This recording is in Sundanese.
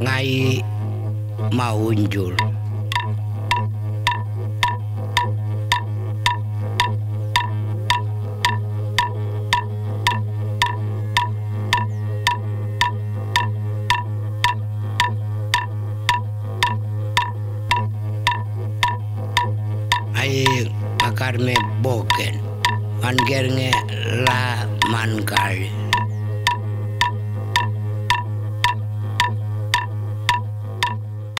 ngai maunjul. Ai akar me boken angger nge la mankal